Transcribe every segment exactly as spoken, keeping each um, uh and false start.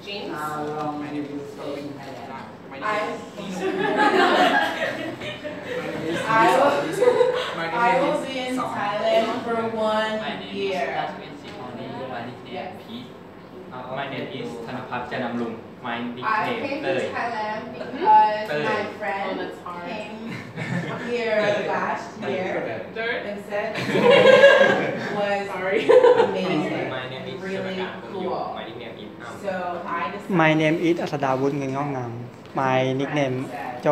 James. How long have you been in Thailand? My I, name is I will, My I name will is be in Song. Thailand for one My name is year. My nickname Yes. Pete. My name is Thanapat Janamlung. My I nickname came to Tơi. Thailand because Tơi. my Oh, friend that's hard. came here last year Dirt. and said was Sorry. amazing, My name is really cool. My nickname is Am. So I decided. My name is อัศดาวุฒิเงินงอกงาม My nickname โจ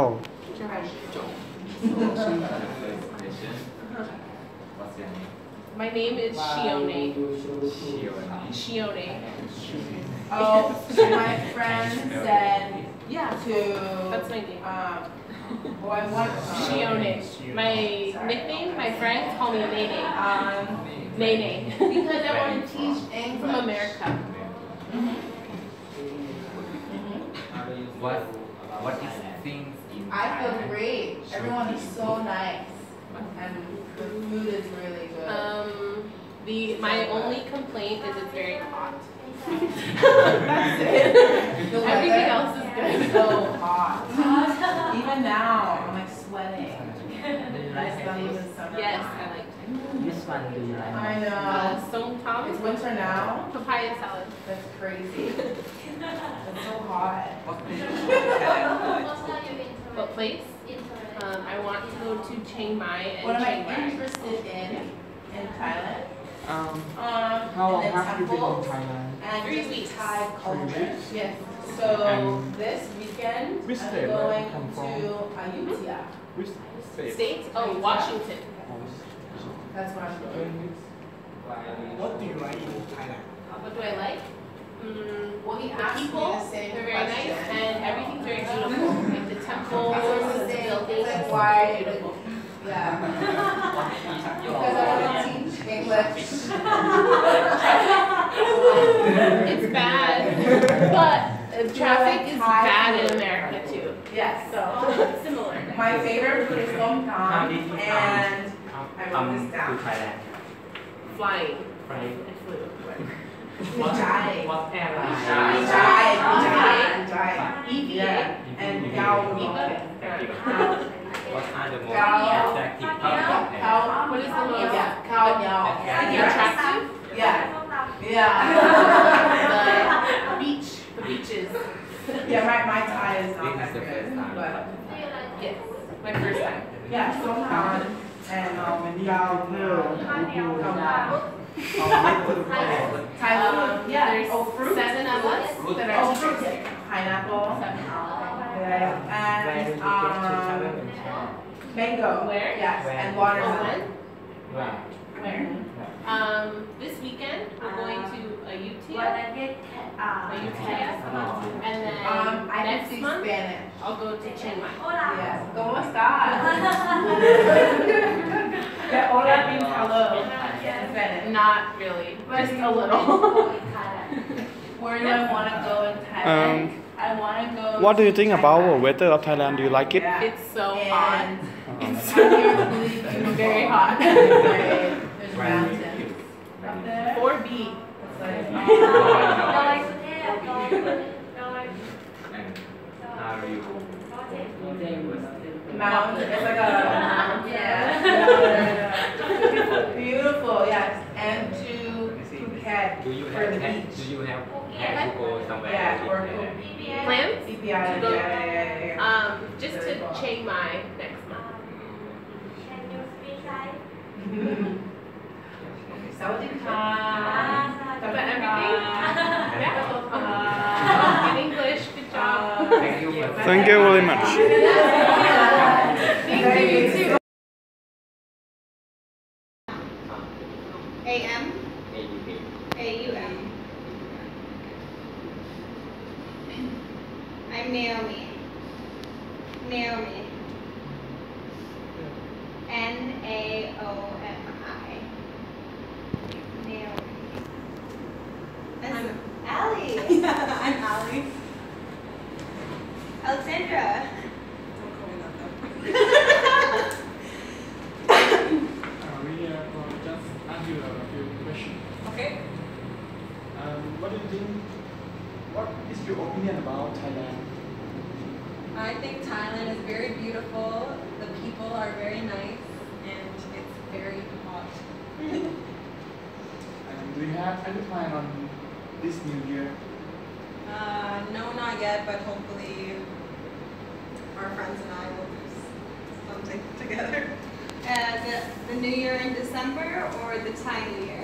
What's your name? My name is Shione. Shione. Shione. Oh, so my friend said Yeah. to That's my name. um, boy, what? Shione. My nickname, my friends call me Nene. Um, Nene. because I want to teach English. From America. What What is things in I feel Thailand? great. Everyone is so nice, and the food is really good. Um, the my only complaint is it's very hot. That's it. The Everything weather else is good. is so hot. Even now, I'm like sweating. It's not even summer. Yes, I like Which one do you like? I know. uh, song tom. It's winter now. Papaya salad. That's crazy. It's so hot. What place? Um, I want to go to Chiang Mai and What am I Chiang Mai. interested in in Thailand? Um, Um, how long in the have you been in temple Thailand? and Three just weeks. Thai culture. Yes. So And this weekend which I'm state where going you come to from? Ayutthaya. Which state? States? Oh, Washington. That's where I'm going. What do you like in Thailand? What do I like? Mm, Well, he the asked me people, the same they're very nice, question. and everything's very beautiful. Like the temples, That's what I was the saying. buildings, It's like it's why? very beautiful. Yeah. What is Because I want to teach English. It's bad, but uh, traffic is bad in America too. Yes. So, similar. My favorite food is tom How tam, did you and I come wrote this to down. Thailand? Flying. Right. I flew. What Jai. What airline? Jai, Jai, Jai. E V A. Yeah. And Gao. Thank you. What are the most Cow. attractive parts of Thailand? Cow. What is the most Yeah. Cow Yao. attractive? Yeah. Yeah. The beach. The beaches. Yeah, my, my Thai is not This that is the good, first time. but Yes. My first time. yeah, so fun. And um, Gao. Thai Um, food. Yeah. there's Oh, fruit. seven of us that are Oh, teachers. fruit. Pineapple. Seven. Yeah. And um, mango. Where? Yes. Where? And Oh, watermelon. when? Where? Um, this weekend we're going to Ayutthaya. Ayutthaya. And then Um, I can next speak month Spanish. I'll go to Chiang Mai. Yes. ¿Cómo estás? Yeah, hola means hello in Spanish. Not really, just a little. Where do I want to go in Thailand? I want to go. What do you think to about the Thailand. weather of Thailand? Do you like it? Yeah. It's so hot. And It's I hear it's really beautiful. very hot. There's mountains up there. four B. It's like, And how are you? mountain. It's like a yeah. Beautiful, yes. And to Phuket Do you for have the had, beach. Do you have had to go somewhere? Yeah, or in Thailand? Plans? C P I. Yeah, To go- yeah, yeah, yeah. Um, just to Chiang Mai next month. Sawadika. But everything? Yeah. Uh, in English, good job. Thank you. for- Thank you very much. Thank you, you too. A M A U K. A U M. I'm Naomi. Naomi. N A O M I. Naomi. That's Allie. I'm Allie. Alexandra. Uh, we are going to just ask you a few questions. Okay. Um, what do you think? What is your opinion about Thailand? I think Thailand is very beautiful. The people are very nice, and it's very hot. And do you have any plan on this new year? uh, no, not yet, but hopefully our friends and I will do s- something together. Uh, the, the New Year in December or the Thai New Year?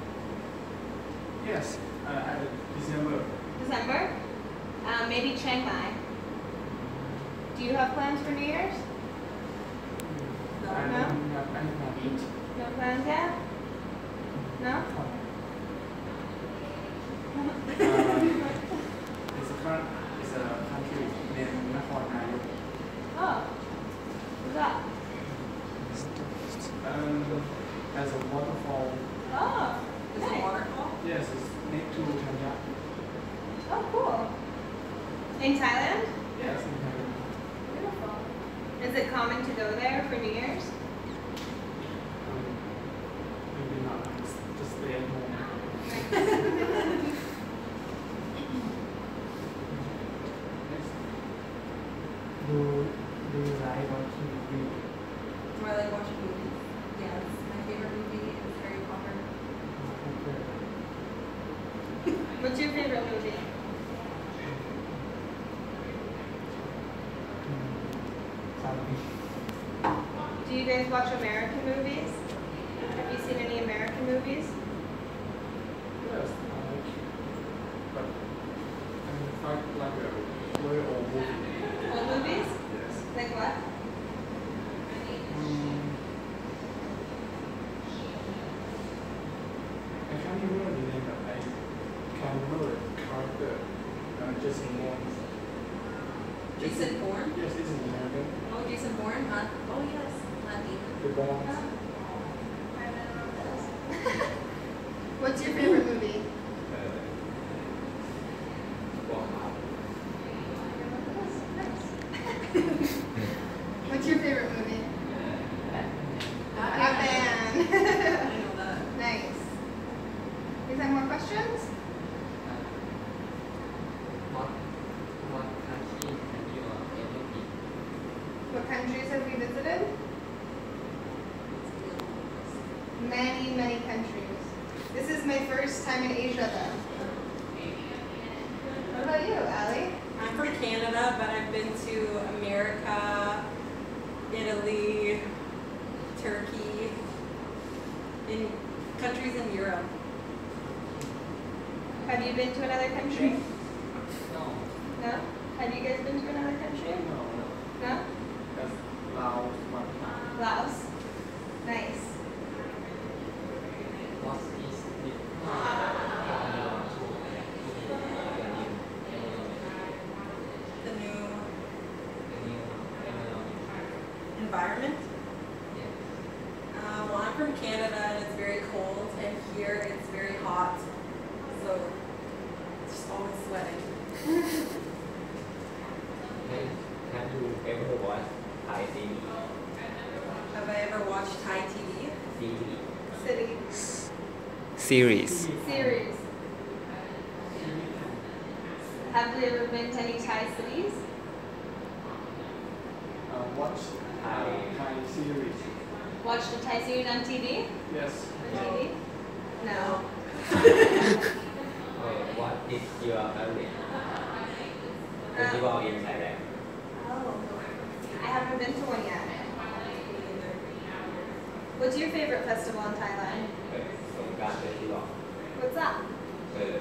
Yes, uh, at December. December? Uh, maybe Chiang Mai. Do you have plans for New Year's? I No? don't have any plan. No plans yet? No? Uh, it's a current, it's a country named Nakhon Nayok. Oh. What's that? Um, there's a waterfall. Oh. Is it Nice. waterfall? Yes, it's next to Thailand. Oh, cool. In Thailand? Yes, in Thailand. Beautiful. Is it common to go there for New Year's? Um, maybe not. Just, just stay at home. Do do you like watching movie? Do I like watching movies? Yes. My favorite movie is Harry Potter. What's your favorite movie? Do you guys watch American movies? Have you seen any American movies? Yes, I like it. But I'm quite like a very old movie. Old movies? Yes. Like what? Um, I can't remember the name, but I can remember the character. Uh, Jason Bourne. Jason Bourne? Yes, it's an American. Oh, Jason Bourne? Uh, oh, yes. Latin. The Bourne. What's your favorite movie? What's your favorite movie? Batman. I know that. Nice. You have more questions? What what country have you ever been? What countries have we visited? Many, many countries. This is my first time in Asia though. What about you, Allie? I'm from Canada, but I've been to America, Italy, Turkey, in countries in Europe. Have you been to another country? No. No? Have you guys been to another country? No, No? that's Laos one time. Laos? Nice. What is the The new the new environment? environment. Yes. Uh, well, I'm from Canada and it's very cold, and here it's very hot, so it's just always sweating. Have have you ever watched Thai T V? Have I ever watched Thai T V? T V? City. series Series. Have we ever been to any Thai cities? Uh, watch Thai Thai series. Watched a Thai series on T V? Yes. On T V? No. Oh, what is your favorite festival in Thailand? Oh. I haven't been to one yet. What's your favorite festival in Thailand? เออสงกรานต์เฟสติวัล What's that? เออ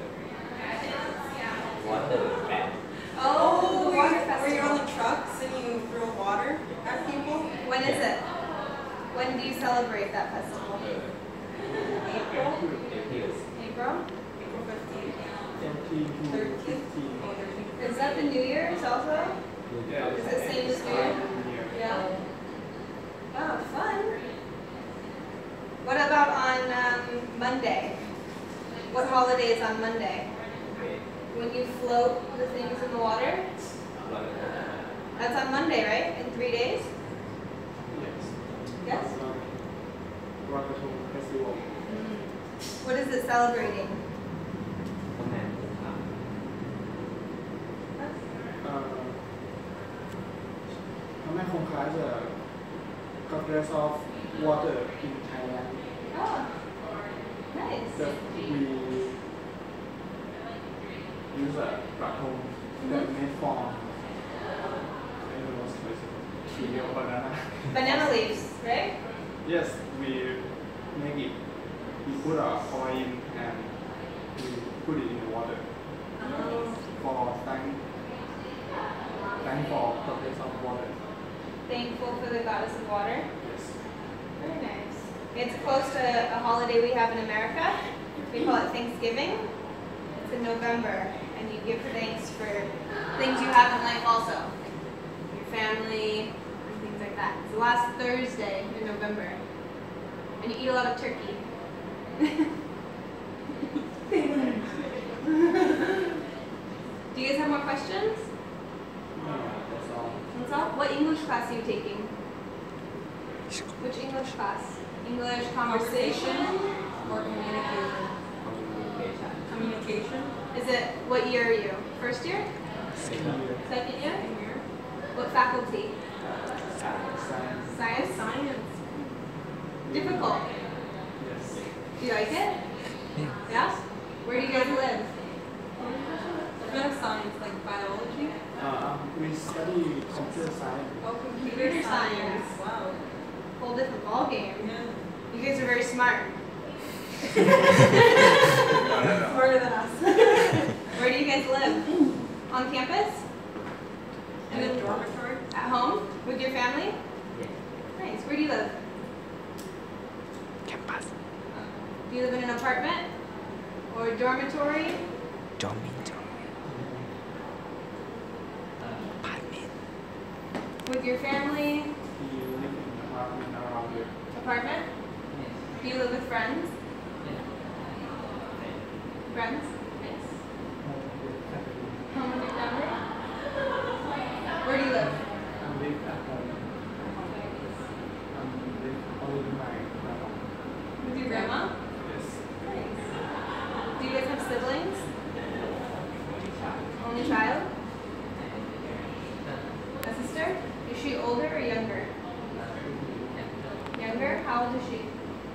Water Band Oh, the water where, where you're on the festival. trucks and you throw water at people? When is it? When do you celebrate that festival? เออ April? เอพิล April? April fifteenth. Fourteen to thirteenth? fifteen. Oh, thirteenth. Is that the New Year's also? Yeah. Is it same as New Year? Yeah. Yeah. Oh, fun. What about on um, Monday? What holiday is on Monday? โอเค When you float the things in the water? ลอยกระทง That's on Monday, right? In three days? Yes. Yes. Rocketone Festival. What is it celebrating? พระแม่คงคา like the Congress of Water in Thailand. Oh, nice. That we use a platform that made from I don't know what it's tree or banana. Banana leaves, right? Yes, we make it. We put our oil in and we put it in the water Oh. for thank thank for Congress of Water. Thankful for the goddess of water. Yes. Very nice. It's close to a holiday we have in America. We call it Thanksgiving. It's in November, and you give thanks for things you have in life also. Your family, and things like that. It's the last Thursday in November. And you eat a lot of turkey. Do you guys have more questions? No, that's all. That's all? What English class are you taking? Which English class? English conversation? Or communication. Communication. Is it, what year are you? First year? Second year. Second year? Same year. What faculty? Science. Science? Science. Difficult. Yes. Do you like it? Yeah. Yeah? Where do you guys live? What kind of science? Like biology? Uh, we study computer science. Oh, computer, Computer science. science. Wow. Whole different ball game. Yeah. You guys are very smart. Smarter than us. Where do you guys live? On campus? In a dormitory? At home? With your family? Nice. Where do you live? Campus. Do you live in an apartment? Or a dormitory? Dormitory. Apartment. With your family? We live in an apartment around here. Apartment? Do you live with friends? Friends? Nice. Home with your family? Where do you live? I live at home. I live only with my grandma. With your grandma? Yes. Nice. Do you guys have siblings? Only child? A sister? Is she older or younger? Younger? How old is she?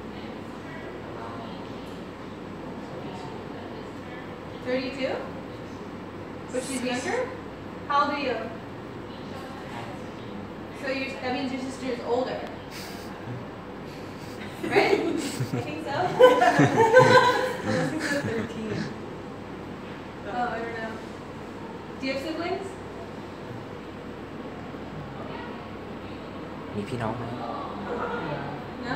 thirty-two? But she's younger? How old are you? So you that means your sister is older. Right? I think so. I think so thirteen. Oh, I don't know. Do you have siblings? มีพี่น้องไหม No?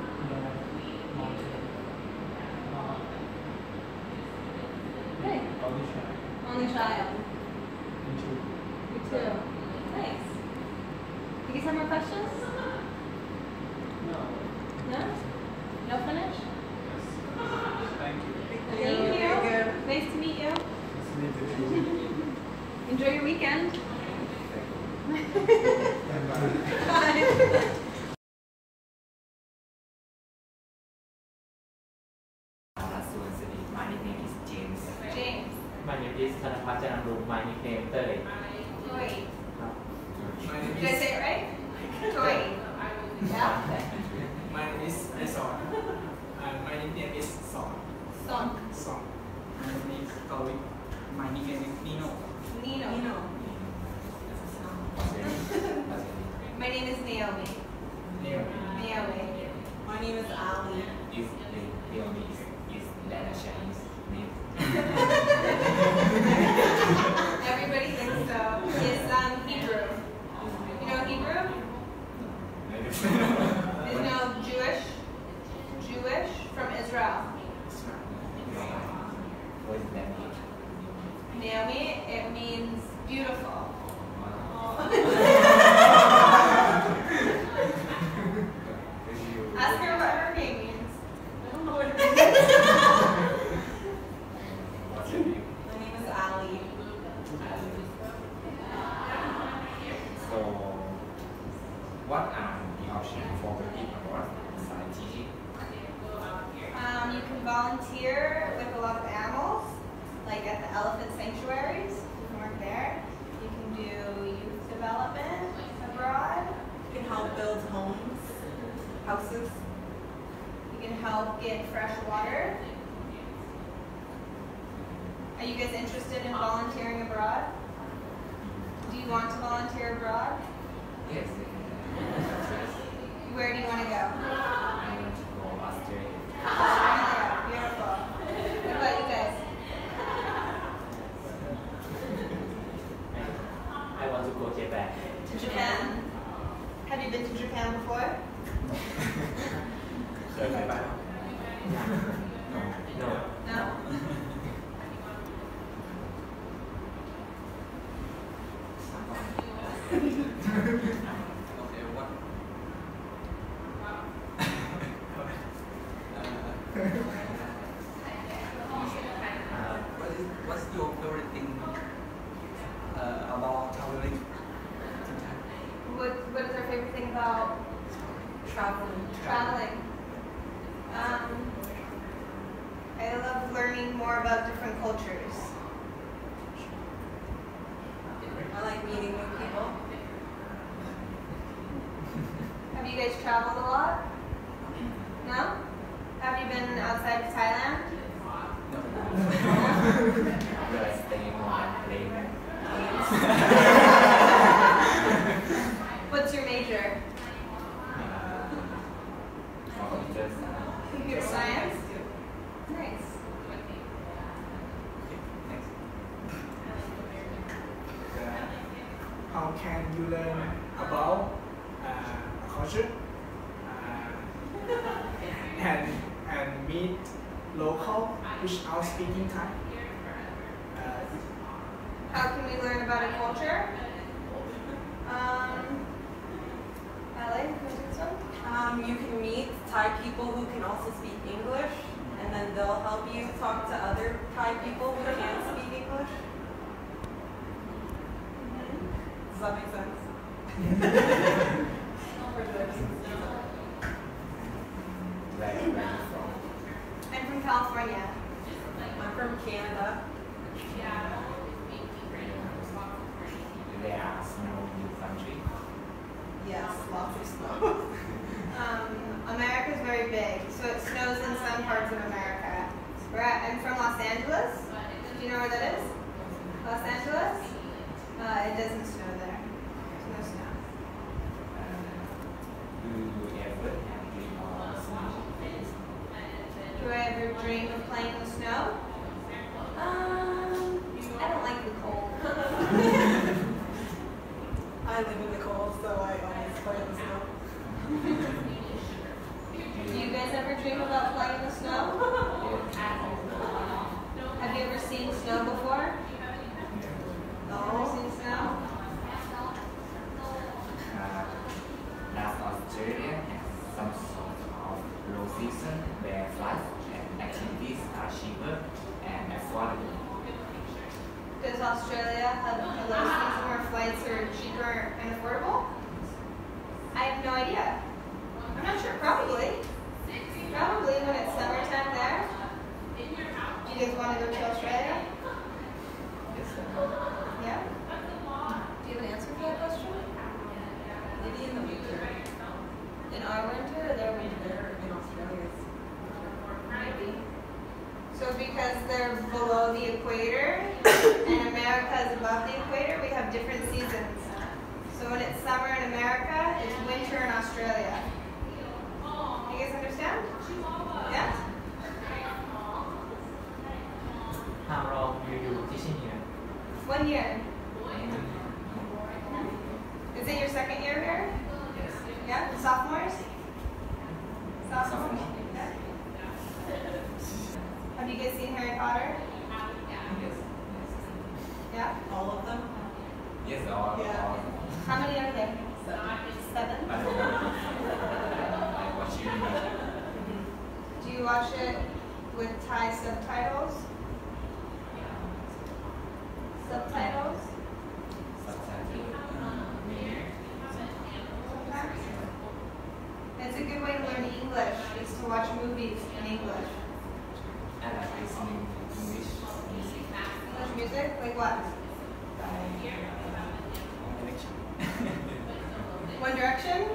Hey, Only child. only child. Me too. You too. Nice. You guys have more questions? No. No? No finish? Yes. Thank you. Thank you. Very good. Nice to meet you. It's me too. Enjoy your weekend. Bye. My nickname is James. James. My name is ธนพัฒน์จันทร์อำรุง My nickname เต้ย Joy. ครับ My name Did I is say it right? Joy. Yeah? my name is Son. And my nickname is Son. Song. Son. My name is Kawik. My nickname is Nino. Nino. Nino. My name is Naomi. Neo. Naomi. My name is Ali. is the only is is that a Chinese name Everybody thinks so. It's um, Hebrew. You know Hebrew? You know Jewish? Jewish from Israel. what is that mean Naomi, it means beautiful. Ask her what her name means. I don't know what it is. what's your name My name is Ali. so what are the options for working abroad besides teaching Um, you can volunteer with a lot of animals, like at the elephant sanctuaries. You can work there. You can do youth development abroad. You can help build homes, houses. You can help get fresh water. Are you guys interested in volunteering abroad? Do you want to volunteer abroad? Yes. Where do you want to go? I want to go Australia. Australia. Beautiful. What about you guys? I want to go Japan. To Japan. Have you been to Japan before? เคยไปบ้าง No. No? Okay, what? Uh, what is what's your favorite thing uh, about traveling? What, what is our favorite thing about Traveling. traveling? Um, I love learning more about different cultures. I like meeting new people. Have you guys traveled a lot? No? Have you been outside of Thailand? Just staying on plane. What's your major? Just Computer science? Nice. Next. Uh, how can you learn about uh, a culture uh, and and meet local without speaking Thai? Uh, How can we learn about a culture? Um, Ally, you want to do some? Um, you can meet Thai people who can also speak English, and then they'll help you talk to other Thai people who can't speak English. Does that make sense? where where you from? I'm from California. I'm from Canada. There are snow in your country. Yes, lots of snow. Um, America's very big, so it snows in some parts of America. We're at, I'm from Los Angeles. Do you know where that is? Los Angeles? Uh, it doesn't snow there. There's no snow. Do you ever have dream of snow? Do I ever dream of playing in the snow? Um, I don't like the cold. I live in the cold, so I always play in the snow. Do you guys ever dream about playing in the snow? Have you ever seen snow before? Ever No. seen snow? Uh, does Australia have some sort of low season where flights and activities are cheaper and affordable? Does Australia have a low season where flights are cheaper and affordable? I have no idea. I'm not sure. Probably. Probably when it's summertime there. Do you guys want to go to Australia? Yes, sir. Yeah? Do you have an answer for that question? Maybe in the winter. In our winter or their winter? There in Australia. Maybe. So because they're below the equator and America is above the equator, we have different seasons. So when it's summer in America, it's winter in Australia. You guys understand? Yeah? How long do you teaching here? One year. Is it your second year here? Yes. Yeah? Sophomores? Sophomores? Yeah. Have you guys seen Harry Potter? Yes. Yeah? All of them? Yes, all. Yeah. all. How many are there? Seven? I don't know. I watch you. Do you watch it with Thai subtitles? Subtitles? Subtitle. Sometimes. It's a good way to learn English, is to watch movies in English. I like listening to English music. English music? Like what? Like uh, One Direction. One Direction?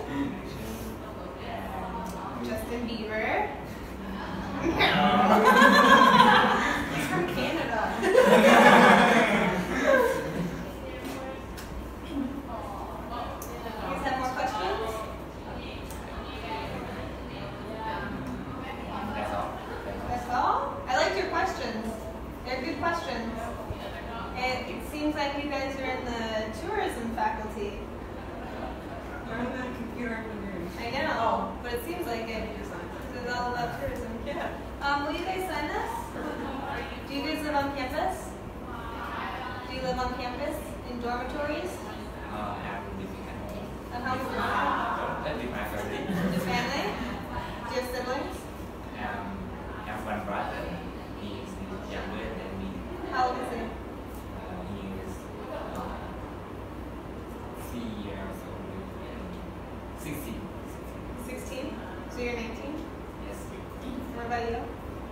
questions? It, it seems like you guys are in the tourism faculty. I'm the computer engineering. I know, but it seems like it. This is all about tourism. Yeah. Um, will you guys sign this? Do you guys live on campus? Do you live on campus in dormitories? Uh, I'm living at home. At home? With my, with my family. Your family? Do you have siblings? Um, I have one brother. He is younger than me. How old is he? Uh, he is uh, three years old. Sixteen. sixteen? So you're nineteen? Yes. What about you?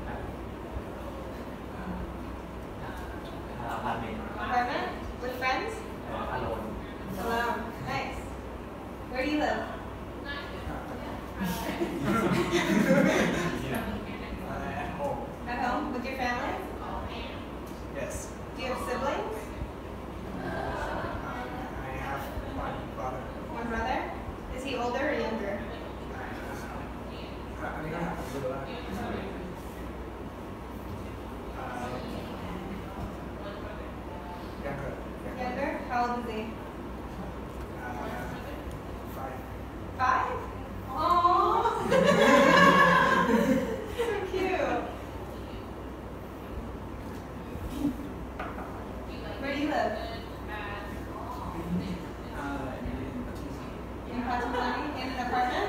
Uh, apartment. Apartment? With friends? Uh, alone. Alone. Nice. Where do you live? Yeah. Uh, at home. At home? With your family? Yes. Do you have siblings? I have one brother. One brother? Is he older or younger? I mean, I have a brother. Uh, younger. Younger? How old is he? Uh, five. Five? Aww. So cute. Where do you live? Uh, In Patamani? In an apartment?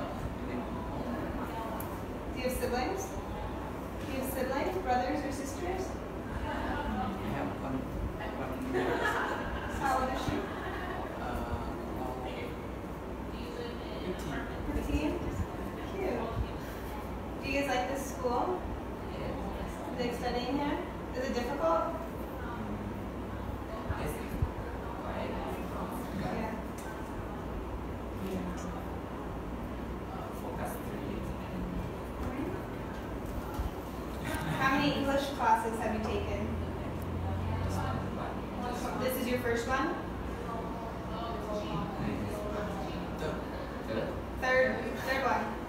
Do you have siblings? Do you have siblings? Brothers or sisters? I have one. one How old is she? uh, eighteen. fifteen? Cute. Do you guys like this school? Like studying here? Is it difficult? Yes. Quite Yeah. uh, focus studies How many English classes have you taken? and This is your first one? Third. Third, third one.